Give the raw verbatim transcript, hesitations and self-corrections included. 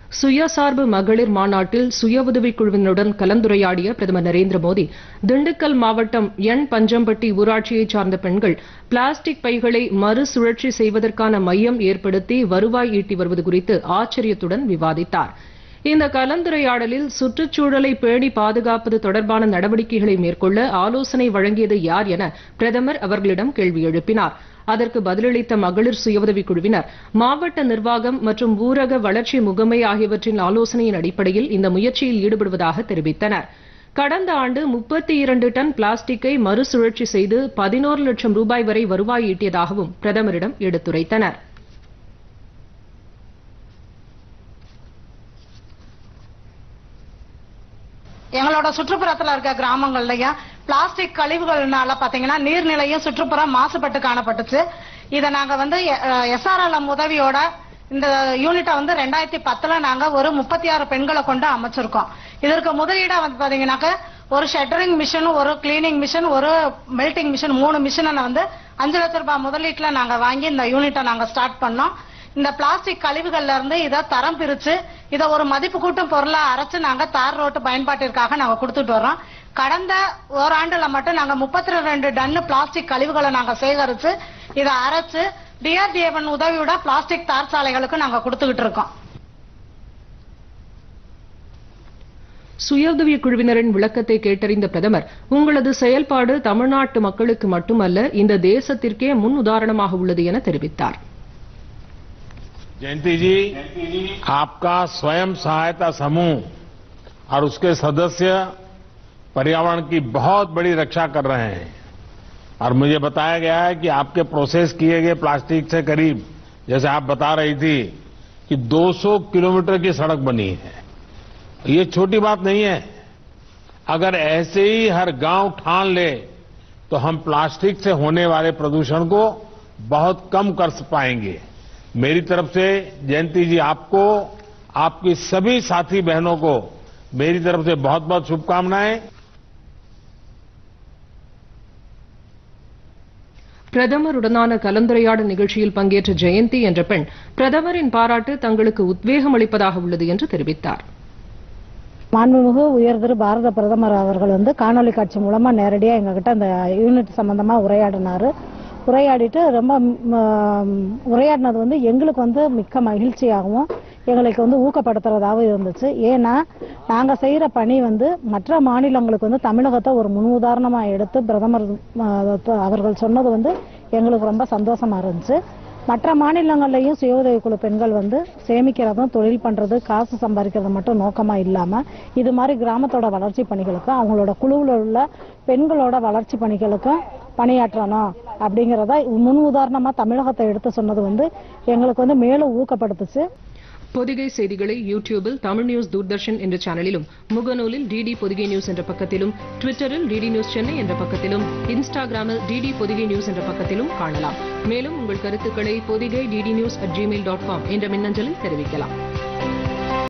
சுயசார்பு மகளிர் மாநாட்டில் சுய உதவிக் குழுவினருடன் கலந்துரையாடிய பிரதமர் நரேந்திர மோடி திண்டுக்கல் மாவட்டம் என் பஞ்சம்பட்டி ஊராட்சியைச் சார்ந்த பெண்கள் பிளாஸ்டிக் பைகளை மறுசுழற்சி செய்வதற்கான மையம் ஏற்படுத்தி வருவாய் ஈட்டி வருவது குறித்து ஆச்சரியத்துடன் விவாதித்தார். இந்த கலந்துரையாடலில் சுற்றுச்சூழலை பேணி பாதுகாப்பது தொடர்பான நடவடிக்கைகளை மேற்கொள்ள ஆலோசனை வழங்கியது யார் என பிரதமர் அவர்களிடம் கேள்வி எழுப்பினார். அதற்கு பதிலளித்த மகளிர் சுய உதவிக் குழுவினர் மாவட்ட நிர்வாகம் மற்றும் ஊரக வளர்ச்சி முகமை ஆகியவற்றின் ஆலோசனையின் அடிப்படையில் இந்த முயற்சியில் ஈடுபடுவதாக தெரிவித்தனர். கடந்த ஆண்டு முப்பத்தி இரண்டு டன் பிளாஸ்டிக்கை மறுசுழற்சி செய்து பதினோரு லட்சம் ரூபாய் வரை வருவாய் ஈட்டியதாகவும் பிரதமரிடம் எடுத்துரைத்தனர். எங்களோட சுற்றுப்புறத்துல இருக்க கிராமங்கள்லயும் பிளாஸ்டிக் கழிவுகள்னால பாத்தீங்கன்னா நீர்நிலையும் சுற்றுப்புறம் மாசுபட்டு காணப்பட்டுச்சு. இதை நாங்க வந்து எஸ்ஆர்எல்எம் உதவியோட இந்த யூனிட்டை வந்து ரெண்டாயிரத்தி பத்துல நாங்க ஒரு முப்பத்தி ஆறு பெண்களை கொண்டு அமைச்சிருக்கோம். இதற்கு முதலீடா வந்து பாத்தீங்கன்னாக்க ஒரு ஷட்டரிங் மிஷின், ஒரு கிளீனிங் மிஷின், ஒரு மெல்டிங் மிஷின், மூணு மிஷினை வந்து அஞ்சு லட்சம் ரூபாய் முதலீட்டுல நாங்க வாங்கி இந்த யூனிட்டை நாங்க ஸ்டார்ட் பண்ணோம். இந்த பிளாஸ்டிக் கழிவுகள்ல இருந்து இதை தரம் பிரிச்சு இதை ஒரு மதிப்பு கூட்டும் பொருளா அரைச்சு நாங்க தார் ரோட்டு பயன்பாட்டிற்காக நாங்க கொடுத்துட்டு வர்றோம். கடந்த ஓராண்டுல மட்டும் நாங்க முப்பத்தி ரெண்டு டன்னு பிளாஸ்டிக் கழிவுகளை நாங்க சேகரிச்சு இதை அரைச்சு டிஆர்டிஏவன் உதவியோட பிளாஸ்டிக் தார் சாலைகளுக்கு நாங்க கொடுத்துக்கிட்டு இருக்கோம். சுய உதவிக் குழுவினரின் விளக்கத்தை கேட்டறிந்த பிரதமர், உங்களது செயல்பாடு தமிழ்நாட்டு மக்களுக்கு மட்டுமல்ல இந்த தேசத்திற்கே முன் உதாரணமாக உள்ளது என தெரிவித்தார். जयंती जी, आपका स्वयं सहायता समूह और उसके सदस्य पर्यावरण की बहुत बड़ी रक्षा कर रहे हैं और मुझे बताया गया है कि आपके प्रोसेस किए गए प्लास्टिक से करीब, जैसे आप बता रही थी कि दो सौ किलोमीटर की सड़क बनी है. ये छोटी बात नहीं है. अगर ऐसे ही हर गांव ठान ले तो हम प्लास्टिक से होने वाले प्रदूषण को बहुत कम कर पाएंगे. मेरी तरफ से जयंती जी आपको, आपकी सभी साथी बहनों को मेरी तरफ से बहुत बहुत शुभकामनाएं. பிரதமருடனான கலந்துரையாடல் நிகழ்ச்சியில் பங்கேற்ற ஜெயந்தி என்ற பெண் பிரதமரின் பாராட்டு தங்களுக்கு உத்வேகம் அளிப்பதாக உள்ளது என்று தெரிவித்தார். மாண்புமிகு உயர்திரு பாரத பிரதமர் அவர்கள் வந்து காணொலி காட்சி மூலமா நேரடியா எங்ககிட்ட அந்த யூனிட் சம்பந்தமா உரையாடினாரு. உரையாடிட்டு ரொம்ப உரையாடினது வந்து எங்களுக்கு வந்து மிக்க மகிழ்ச்சியாகவும் எங்களுக்கு வந்து ஊக்கப்படுத்துறதாகவும் இருந்துச்சு. ஏன்னா நாங்க செய்யற பணி வந்து மற்ற மாநிலங்களுக்கு வந்து தமிழகத்தை ஒரு முன் உதாரணமா எடுத்து பிரதமர் அவர்கள் சொன்னது வந்து எங்களுக்கு ரொம்ப சந்தோஷமா இருந்துச்சு. மற்ற மாநிலங்கள்லயும் சுய உதவிக்குழு பெண்கள் வந்து சேமிக்கிறதும் தொழில் பண்றது காசு சம்பாதிக்கிறது மட்டும் நோக்கமா இல்லாம இது மாதிரி கிராமத்தோட வளர்ச்சி பணிகளுக்கும் அவங்களோட குழுவில் உள்ள பெண்களோட வளர்ச்சி பணிகளுக்கும் பணியாற்றணும் அப்படிங்கறத முன் உதாரணமா தமிழகத்தை எடுத்து சொன்னது வந்து எங்களுக்கு வந்து மேலும் ஊக்கப்படுத்துச்சு. பொதிகை செய்திகளை யூடியூபில் தமிழ் நியூஸ் தூர்தர்ஷன் என்ற சேனலிலும், முகநூலில் டிடி பொதிகை நியூஸ் என்ற பக்கத்திலும், ட்விட்டரில் டிடி நியூஸ் சென்னை என்ற பக்கத்திலும், இன்ஸ்டாகிராமில் டிடி பொதிகை நியூஸ் என்ற பக்கத்திலும் காணலாம். மேலும் உங்கள் கருத்துக்களை Pothigai DD news at Gmail dot com என்ற மின்னஞ்சலில் தெரிவிக்கலாம்.